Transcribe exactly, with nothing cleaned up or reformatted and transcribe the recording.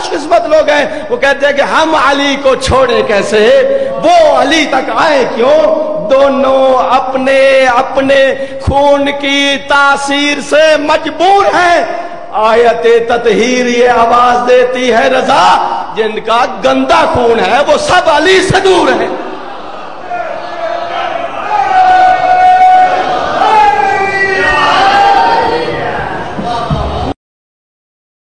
खुशकिस्मत लोग हैं, वो कहते हैं कि हम अली को छोड़े कैसे, वो अली तक आए क्यों। दोनों अपने अपने खून की तासीर से मजबूर हैं। आयत ततहीर ये आवाज देती है रजा, जिनका गंदा खून है वो सब अली से दूर है।